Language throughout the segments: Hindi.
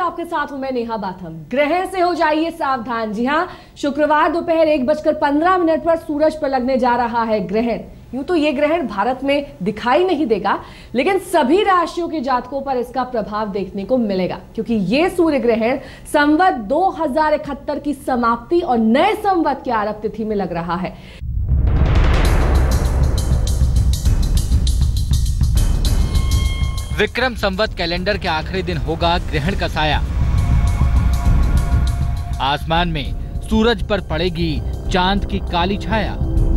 आपके साथ हूं मैं नेहा बाथम। ग्रहण से हो जाइए सावधान। जी हां, शुक्रवार दोपहर 1:15 पर सूरज पर लगने जा रहा है ग्रहण। यूं तो ये ग्रहण भारत में दिखाई नहीं देगा, लेकिन सभी राशियों के जातकों पर इसका प्रभाव देखने को मिलेगा, क्योंकि ये सूर्य ग्रहण संवत 2071 की समाप्ति और नए संवत की आरंभ तिथि में लग रहा है। विक्रम संवत कैलेंडर के आखिरी दिन होगा ग्रहण का साया। आसमान में सूरज पर पड़ेगी चांद की काली छाया।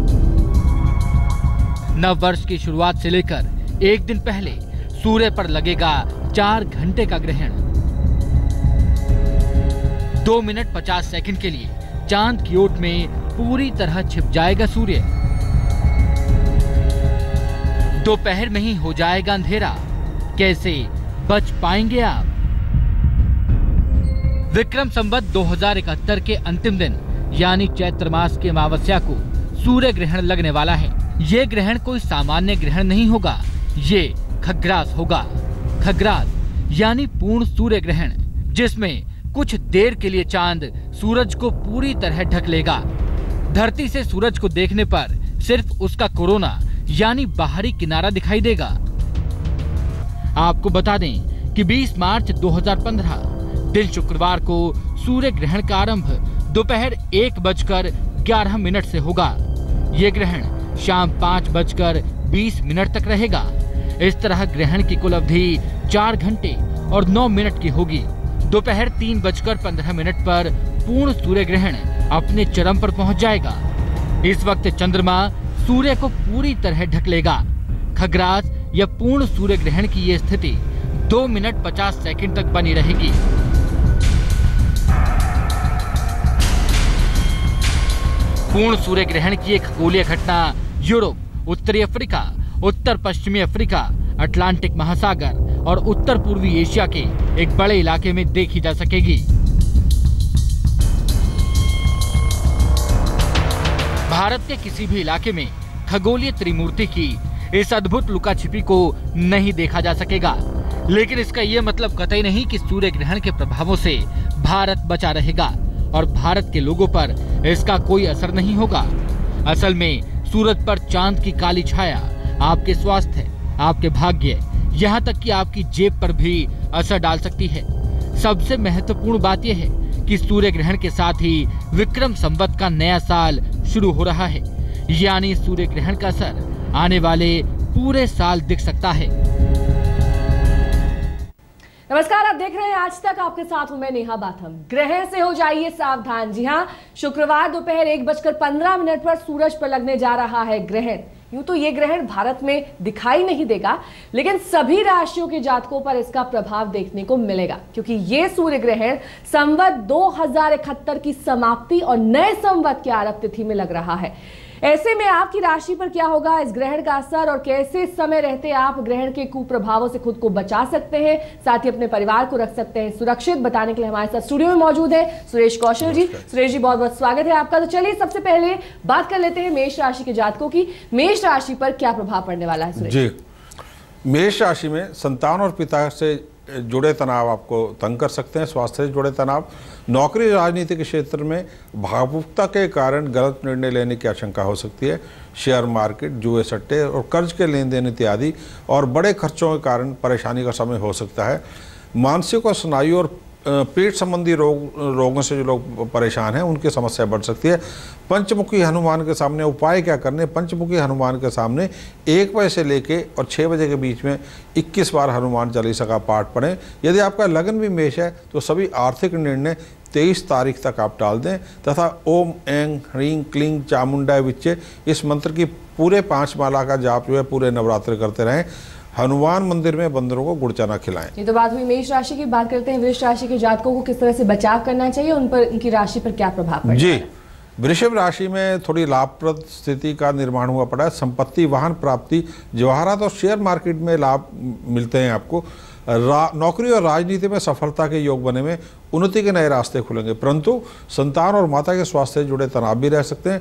नव वर्ष की शुरुआत से लेकर एक दिन पहले सूर्य पर लगेगा 4 घंटे का ग्रहण। 2 मिनट 50 सेकंड के लिए चांद की ओट में पूरी तरह छिप जाएगा सूर्य। दोपहर में ही हो जाएगा अंधेरा। कैसे बच पाएंगे आप? विक्रम संवत 2071 के अंतिम दिन यानी चैत्र मास की अमावस्या को सूर्य ग्रहण लगने वाला है। ये ग्रहण कोई सामान्य ग्रहण नहीं होगा, ये खग्रास होगा। खग्रास यानी पूर्ण सूर्य ग्रहण, जिसमें कुछ देर के लिए चांद सूरज को पूरी तरह ढक लेगा। धरती से सूरज को देखने पर सिर्फ उसका कोरोना यानी बाहरी किनारा दिखाई देगा। आपको बता दें कि 20 मार्च 2015 दिन शुक्रवार को सूर्य ग्रहण का आरंभ दोपहर 1:11 से होगा। ये ग्रहण शाम 5:20 तक रहेगा। इस तरह ग्रहण की कुल अवधि 4 घंटे और 9 मिनट की होगी। दोपहर 3:15 पर पूर्ण सूर्य ग्रहण अपने चरम पर पहुंच जाएगा। इस वक्त चंद्रमा सूर्य को पूरी तरह ढक लेगा। खग्रास या पूर्ण सूर्य ग्रहण की ये स्थिति 2 मिनट 50 सेकंड तक बनी रहेगी। पूर्ण सूर्य ग्रहण की एक खगोलीय घटना यूरोप, उत्तरी अफ्रीका, उत्तर पश्चिमी अफ्रीका, अटलांटिक महासागर और उत्तर पूर्वी एशिया के एक बड़े इलाके में देखी जा सकेगी। भारत के किसी भी इलाके में खगोलीय त्रिमूर्ति की इस अद्भुत लुका छिपी को नहीं देखा जा सकेगा, लेकिन इसका यह मतलब कतई नहीं कि सूर्य ग्रहण के प्रभावों से भारत बचा रहेगा और भारत के लोगों पर इसका कोई असर नहीं होगा। असल में सूरज पर चांद की काली छाया आपके स्वास्थ्य, आपके भाग्य, यहाँ तक कि आपकी जेब पर भी असर डाल सकती है। सबसे महत्वपूर्ण बात यह है कि सूर्य ग्रहण के साथ ही विक्रम संवत का नया साल शुरू हो रहा है, यानी सूर्य ग्रहण का असर आने वाले पूरे साल दिख सकता है। नमस्कार, आप देख रहे हैं आज तक। आपके साथ हूं मैं नेहा बाथम। ग्रहण से हो जाइए सावधान। जी हां, शुक्रवार दोपहर 1:15 पर सूरज पर लगने जा रहा है ग्रहण। यूं तो ये ग्रहण भारत में दिखाई नहीं देगा, लेकिन सभी राशियों के जातकों पर इसका प्रभाव देखने को मिलेगा, क्योंकि ये सूर्य ग्रहण संवत 2071 की समाप्ति और नए संवत की आरंभ तिथि में लग रहा है। ऐसे में आपकी राशि पर क्या होगा इस ग्रहण का असर और कैसे समय रहते आप ग्रहण के कुप्रभावों से खुद को बचा सकते हैं, साथ ही अपने परिवार को रख सकते हैं सुरक्षित, बताने के लिए हमारे साथ स्टूडियो में मौजूद है सुरेश कौशल जी। सुरेश जी, बहुत बहुत स्वागत है आपका। तो चलिए सबसे पहले बात कर लेते हैं मेष राशि के जातकों की। मेष राशि पर क्या प्रभाव पड़ने वाला है सुरेश जी? मेष राशि में संतान और पिता से जुड़े तनाव आपको तंग कर सकते हैं। स्वास्थ्य से जुड़े तनाव, नौकरी, राजनीति के क्षेत्र में भावुकता के कारण गलत निर्णय लेने की आशंका हो सकती है। शेयर मार्केट, जुए सट्टे और कर्ज के लेन देन इत्यादि और बड़े खर्चों के कारण परेशानी का समय हो सकता है। मानसिक और स्नायु और पेट संबंधी रोगों से जो लोग परेशान हैं उनकी समस्या बढ़ सकती है। पंचमुखी हनुमान के सामने उपाय क्या करने? पंचमुखी हनुमान के सामने 1 बजे से लेके और 6 बजे के बीच में 21 बार हनुमान चालीसा का पाठ पढ़ें। यदि आपका लगन भी मेष है तो सभी आर्थिक निर्णय 23 तारीख तक आप टाल दें तथा ओम ऐं ह्रीं क्लीं चामुंडाय विच्चे इस मंत्र की पूरे 5 माला का जाप जो है पूरे नवरात्र करते रहें। हनुमान मंदिर में बंदरों को गुड़ चना खिलाएं। ये तो बात हुई मेष राशि की। बात करते हैं वृष राशि के जातकों को किस तरह से बचाव करना चाहिए, उन पर उनकी राशि पर क्या प्रभाव पड़ेगा? जी, वृषभ राशि में थोड़ी लाभप्रद स्थिति का निर्माण हुआ पड़ा है। संपत्ति, वाहन प्राप्ति, जवाहरात और शेयर मार्केट में लाभ मिलते हैं आपको। नौकरी और राजनीति में सफलता के योग बने में उन्नति के नए रास्ते खुलेंगे, परंतु संतान और माता के स्वास्थ्य से जुड़े तनाव भी रह सकते हैं।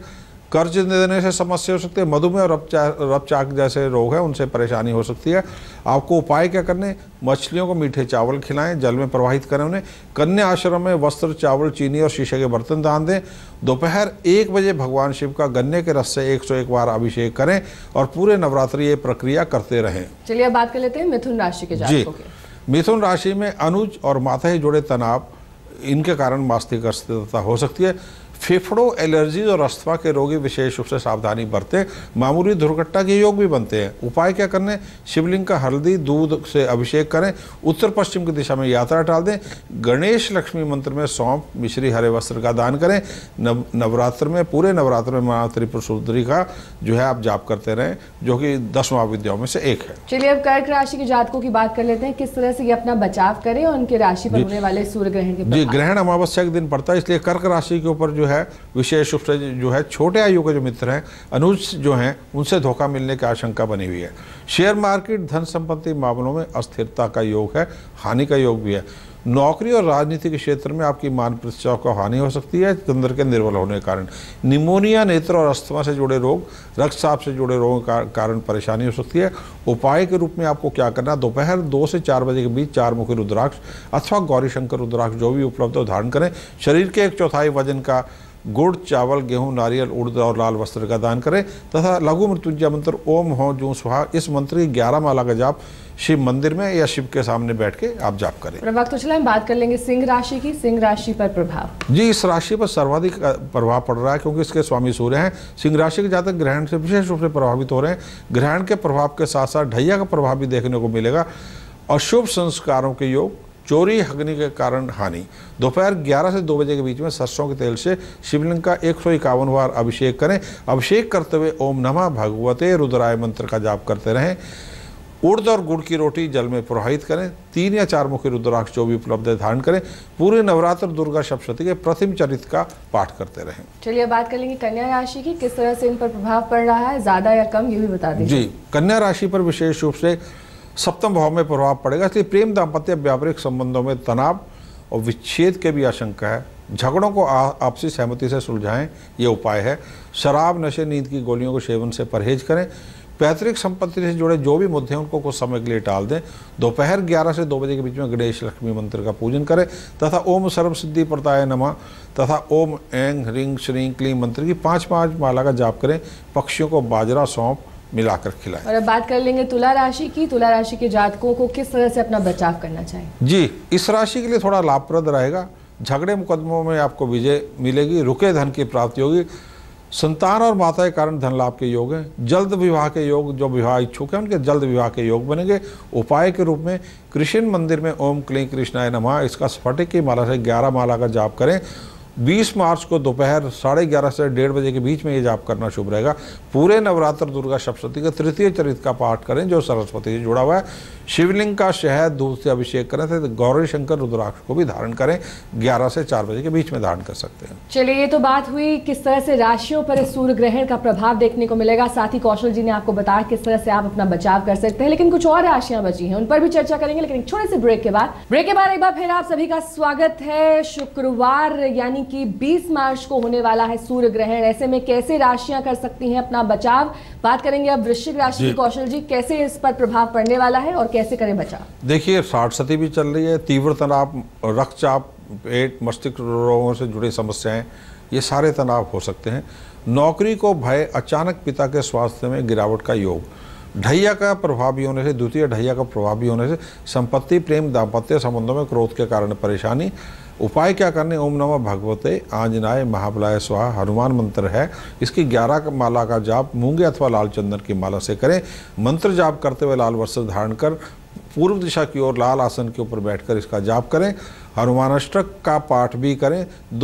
कर्ज देने से समस्या हो सकती है, मधुमेह और रक्तचाप जैसे रोग हैं उनसे परेशानी हो सकती है। आपको उपाय क्या करने, मछलियों को मीठे चावल खिलाएं, जल में प्रवाहित करें उन्हें। कन्या आश्रम में वस्त्र, चावल, चीनी और शीशे के बर्तन दान दें। दोपहर 1 बजे भगवान शिव का गन्ने के रस से 101 बार अभिषेक करें और पूरे नवरात्रि ये प्रक्रिया करते रहें। चलिए अब बात कर लेते हैं मिथुन राशि के जातकों की। मिथुन राशि में अनुज और माता से जुड़े तनाव, इनके कारण मानसिक अस्थिरता हो सकती है। फेफड़ों, एलर्जी और अस्थमा के रोगी विशेष रूप से सावधानी बरतें। मामूली दुर्घटना के योग भी बनते हैं। उपाय क्या करने, शिवलिंग का हल्दी दूध से अभिषेक करें। उत्तर पश्चिम की दिशा में यात्रा टाल दें। गणेश लक्ष्मी मंत्र में सौंफ, मिश्री, हरे वस्त्र का दान करें। नवरात्र में, पूरे नवरात्र में माँ त्रिपुर सुंदरी का जो है आप जाप करते रहें, जो कि 10 महाविद्याओं में से एक है। चलिए अब कर्क राशि के जातकों की बात कर लेते हैं, किस तरह से ये अपना बचाव करें और उनके राशि पर होने वाले सूर्य ग्रहण के जी, ग्रहण अमावस्या के दिन पड़ता है, इसलिए कर्क राशि के ऊपर जो है विशेष रूप से जो है छोटे आयु के जो मित्र हैं, अनुज जो हैं, उनसे धोखा मिलने की आशंका बनी हुई है। शेयर मार्केट, धन संपत्ति मामलों में अस्थिरता का योग है, हानि का योग भी है। नौकरी और राजनीति के क्षेत्र में आपकी मान प्रतिष्ठा को हानि हो सकती है चंद्र के निर्बल होने के कारण। निमोनिया, नेत्र और अस्थमा से जुड़े रोग, रक्तचाप से जुड़े रोगों के कारण परेशानी हो सकती है। उपाय के रूप में आपको क्या करना, दोपहर 2 से 4 बजे के बीच 4 मुखी रुद्राक्ष अथवा गौरी शंकर रुद्राक्ष जो भी उपलब्ध हो धारण करें। शरीर के 1/4 वजन का गुड़, चावल, गेहूं, नारियल, उड़द और लाल वस्त्र का दान करें तथा लघु मृत्युंजय मंत्र ओम हो जू स्वाहा, इस मंत्र की 11 माला का जाप शिव मंदिर में या शिव के सामने बैठ के आप जाप करें। वक्त तो चला, हम बात कर लेंगे सिंह राशि की। सिंह राशि पर प्रभाव। जी, इस राशि पर सर्वाधिक प्रभाव पड़ रहा है क्योंकि इसके स्वामी सूर्य हैं। सिंह राशि के जातक ग्रहण से विशेष रूप से प्रभावित हो रहे हैं। ग्रहण के प्रभाव के साथ साथ ढैया का प्रभाव भी देखने को मिलेगा। अशुभ संस्कारों के योग, चोरी, अग्नि के कारण हानि। दोपहर 11 से 2 बजे के बीच में सरसों के तेल से शिवलिंग का 151 बार अभिषेक करें। अभिषेक करते हुए ओम नमः भगवते रुद्राय मंत्र का जाप करते रहें। उड़द और गुड़ की रोटी जल में प्रवाहित करें। 3 या 4 मुखी रुद्राक्ष जो भी उपलब्ध है धारण करें। पूरे नवरात्र दुर्गा सप्तशती के प्रथम चरित्र का पाठ करते रहें। चलिए बात कर लेंगे कन्या राशि की, किस तरह से इन पर प्रभाव पड़ रहा है, ज्यादा या कम, ये भी बता दीजिए। जी, कन्या राशि पर विशेष रूप से सप्तम भाव में प्रभाव पड़ेगा, इसलिए प्रेम, दाम्पत्य, व्यापारिक संबंधों में तनाव और विच्छेद के भी आशंका है। झगड़ों को आपसी सहमति से सुलझाएं, ये उपाय है। शराब, नशे, नींद की गोलियों के सेवन से परहेज करें। पैतृक संपत्ति से जुड़े जो भी मुद्दे हैं उनको कुछ समय के लिए टाल दें। दोपहर 11 से 2 बजे के बीच में गणेश लक्ष्मी मंत्र का पूजन करें तथा ओम सर्व सिद्धि प्रदाय नमः तथा ओम ऐं ह्रीं श्रीं क्लीं मंत्र की 5 माला का जाप करें। पक्षियों को बाजरा, सौंफ मिलाकर खिलाएं। और अब बात कर लेंगे तुला राशि की। तुला राशि के जातकों को किस तरह से अपना बचाव करना चाहिए? जी, इस राशि के लिए थोड़ा लाभप्रद रहेगा। झगड़े मुकदमों में आपको विजय मिलेगी। रुके धन की प्राप्ति होगी। संतान और माता के कारण धन लाभ के योग हैं। जल्द विवाह के योग, जो विवाह इच्छुक हैं उनके जल्द विवाह के योग बनेंगे। उपाय के रूप में कृष्ण मंदिर में ओम क्लीं कृष्णाय नमः, इसका स्फटिक की माला से 11 माला का जाप करें। 20 मार्च को दोपहर 11:30 से 1:30 बजे के बीच में ये जाप करना शुभ रहेगा। पूरे नवरात्र दुर्गा सप्तशती के तृतीय चरित्र का पाठ करें जो सरस्वती से जुड़ा हुआ है। शिवलिंग का शहद, दूध से अभिषेक करें तो गौरी शंकर रुद्राक्ष को भी धारण करें। 11 से 4 बजे के बीच में धारण कर सकते हैं। चलिए, ये तो बात हुई किस तरह से राशियों पर सूर्य ग्रहण का प्रभाव देखने को मिलेगा। साथ ही कौशल जी ने आपको बताया किस तरह से आप अपना बचाव कर सकते हैं, लेकिन कुछ और राशियां बची हैं, उन पर भी चर्चा करेंगे, लेकिन एक छोटे से ब्रेक के बाद एक बार फिर आप सभी का स्वागत है। शुक्रवार यानी कि 20 मार्च को होने वाला है सूर्य ग्रहण। ऐसे में कैसे राशियां कर सकती हैं अपना बचाव, बात करेंगे अब वृश्चिक राशि की। कौशल जी, कैसे इस पर प्रभाव पड़ने वाला है और कैसे करें बचाव? देखिए, सप्तशती भी चल रही है। तीव्र तनाव, रक्तचाप, पेट, मस्तिष्क रोगों से जुड़ी समस्याएं, ये सारे तनाव हो सकते हैं। नौकरी को भय, अचानक पिता के स्वास्थ्य में गिरावट का योग, ढैया का प्रभावी होने से, द्वितीय ढैया का प्रभावी होने से संपत्ति, प्रेम, दाम्पत्य संबंधों में क्रोध के कारण परेशानी। उपाय क्या करने, ओम नमः भगवते आंजनाय महाबलाय स्वाहा हनुमान मंत्र है, इसकी 11 माला का जाप मूंगे अथवा लाल चंदन की माला से करें। मंत्र जाप करते हुए लाल वस्त्र धारण कर पूर्व दिशा की ओर लाल आसन के ऊपर बैठकर इसका जाप करें। हनुमानाष्टक का पाठ भी करें।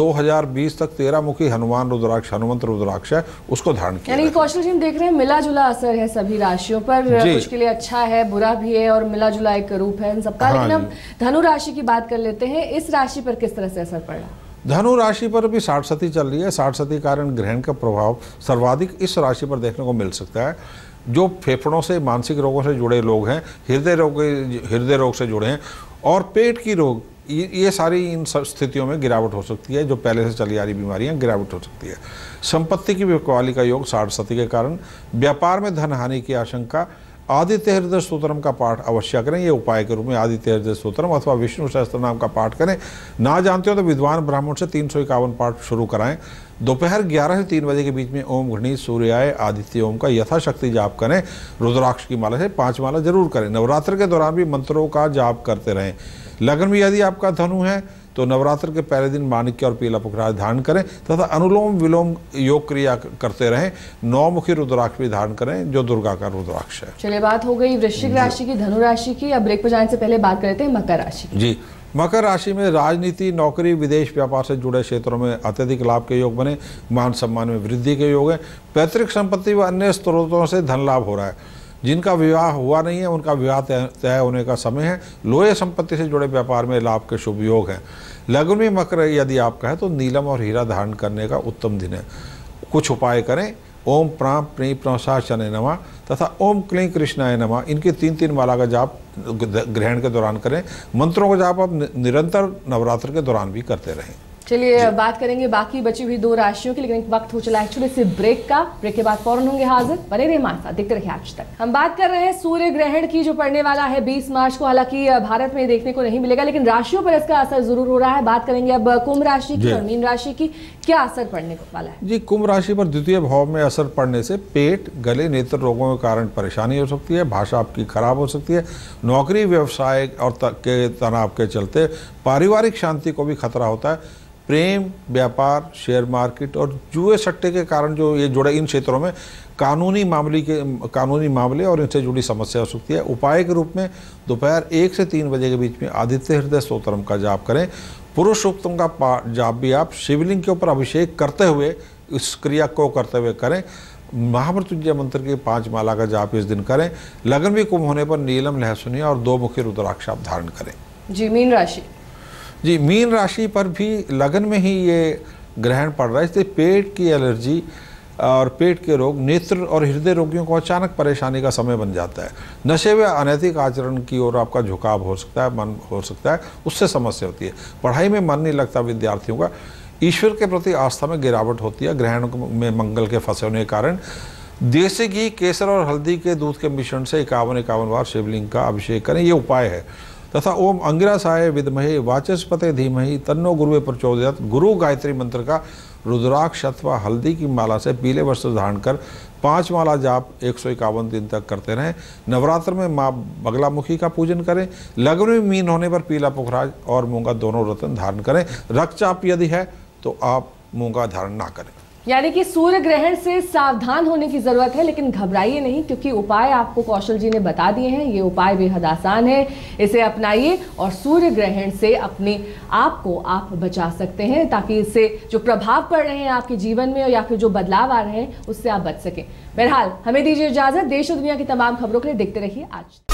2020 तक 13 मुखी हनुमान रुद्राक्ष, हनुमंत रुद्राक्ष है, उसको धारण किया। यानी कौशल जी, हम देख रहे हैं मिला जुला असर है सभी राशियों पर, कुछ के लिए अच्छा है, बुरा भी है और मिला जुला एक रूप है इन सबका। लेकिन अब धनु राशि की बात कर लेते हैं, इस राशि पर किस तरह से असर पड़ रहा है? धनु राशि पर भी सप्तशती चल रही है। सप्तशती कारण ग्रहण का प्रभाव सर्वाधिक इस राशि पर देखने को मिल सकता है। जो फेफड़ों से, मानसिक रोगों से जुड़े लोग हैं, हृदय रोग से जुड़े हैं और पेट की रोग ये सारी इन स्थितियों में गिरावट हो सकती है। जो पहले से चली आ रही बीमारियां, गिरावट हो सकती है। संपत्ति की बिकवाली का योग 60 के कारण, व्यापार में धन हानि की आशंका। आदित्य हृदय स्तोत्रम का पाठ अवश्य करें। ये उपाय के रूप में आदित्य हृदय स्तोत्रम अथवा विष्णु सहस्त्र नाम का पाठ करें। ना जानते हो तो विद्वान ब्राह्मण से 351 पाठ शुरू कराएं। दोपहर 11 से 3 बजे के बीच में ओम गणेश सूर्याय आदित्य ओम का यथाशक्ति जाप करें। रुद्राक्ष की माला से 5 माला जरूर करें। नवरात्र के दौरान भी मंत्रों का जाप करते रहें। लगन में यदि आपका धनु है तो नवरात्र के पहले दिन माणिक्य और पीला पुखराज धारण करें तथा अनुलोम विलोम योग क्रिया करते रहें। 9 मुखी रुद्राक्ष भी धारण करें जो दुर्गा का रुद्राक्ष है। चलिए, बात हो गई वृश्चिक राशि की, धनु राशि की। अब ब्रेक पर जाने से पहले बात करते हैं मकर राशि की। जी, मकर राशि में राजनीति, नौकरी, विदेश व्यापार से जुड़े क्षेत्रों में अत्यधिक लाभ के योग बने। मान सम्मान में वृद्धि के योग है। पैतृक संपत्ति व अन्य स्रोतों से धन लाभ हो रहा है। जिनका विवाह हुआ नहीं है उनका विवाह तय होने का समय है। लोहे संपत्ति से जुड़े व्यापार में लाभ के शुभ योग हैं। लग्न में मकर यदि आपका है तो नीलम और हीरा धारण करने का उत्तम दिन है। कुछ उपाय करें। ओम प्राम प्री प्रसाशने नमः तथा ओम क्लीं कृष्णाय नमः, इनकी 3-3 माला का जाप ग्रहण के दौरान करें। मंत्रों का जाप आप निरंतर नवरात्र के दौरान भी करते रहें। चलिए, बात करेंगे बाकी बची हुई 2 राशियों की, लेकिन वक्त हो चला एक्चुअली से ब्रेक का। ब्रेक के बाद फौरन होंगे हाजिर। बने रहिए हमारे साथ, देखते रहिए आज तक। हम बात कर रहे हैं सूर्य ग्रहण की, जो पड़ने वाला है 20 मार्च को। हालांकि भारत में देखने को नहीं मिलेगा, लेकिन राशियों पर इसका असर जरूर हो रहा है। बात करेंगे अब कुंभ राशि की और मीन राशि की, क्या असर पड़ने वाला है। जी, कुंभ राशि पर द्वितीय भाव में असर पड़ने से पेट, गले, नेत्र रोगों के कारण परेशानी हो सकती है। भाषा आपकी खराब हो सकती है। नौकरी, व्यवसाय और के तनाव के चलते पारिवारिक शांति को भी खतरा होता है। प्रेम, व्यापार, शेयर मार्केट और जुए सट्टे के कारण जो ये जुड़े इन क्षेत्रों में कानूनी मामले और इनसे जुड़ी समस्या हो सकती है। उपाय के रूप में दोपहर 1 से 3 बजे के बीच में आदित्य हृदय स्तोत्रम का जाप करें। पुरुष सूक्तम का जाप भी आप शिवलिंग के ऊपर अभिषेक करते हुए, इस क्रिया को करते हुए करें। महामृत्युंजय मंत्र की 5 माला का जाप इस दिन करें। लगन भी कुंभ होने पर नीलम, लहसुनी और 2 मुखी रुद्राक्ष आप धारण करें। जी, मीन राशि। जी, मीन राशि पर भी लगन में ही ये ग्रहण पड़ रहा है, इसलिए पेट की एलर्जी और पेट के रोग, नेत्र और हृदय रोगियों को अचानक परेशानी का समय बन जाता है। नशे व अनैतिक आचरण की ओर आपका झुकाव हो सकता है, मन हो सकता है, उससे समस्या होती है। पढ़ाई में मन नहीं लगता विद्यार्थियों का। ईश्वर के प्रति आस्था में गिरावट होती है। ग्रहण में मंगल के फंसे होने के कारण देसी घी, केसर और हल्दी के दूध के मिश्रण से 51 बार शिवलिंग का अभिषेक करें, ये उपाय है। तथा ओम अंगिरासाय विद्महे वाचस्पते धीमहि तन्नो गुरुवे प्रचोदयात्, गुरु गायत्री मंत्र का रुद्राक्ष अथवा हल्दी की माला से पीले वस्त्र धारण कर 5 माला जाप 151 दिन तक करते रहें। नवरात्र में माँ बगलामुखी का पूजन करें। लगन में मीन होने पर पीला पुखराज और मूंगा दोनों रत्न धारण करें। रक्तचाप यदि है तो आप मूंगा धारण ना करें। यानी कि सूर्य ग्रहण से सावधान होने की जरूरत है, लेकिन घबराइए नहीं, क्योंकि उपाय आपको कौशल जी ने बता दिए हैं। ये उपाय बेहद आसान है, इसे अपनाइए और सूर्य ग्रहण से अपने आप को आप बचा सकते हैं, ताकि इससे जो प्रभाव पड़ रहे हैं आपके जीवन में या फिर जो बदलाव आ रहे हैं उससे आप बच सकें। बहरहाल हमें दीजिए इजाजत। देश और दुनिया की तमाम खबरों के लिए देखते रहिए आज।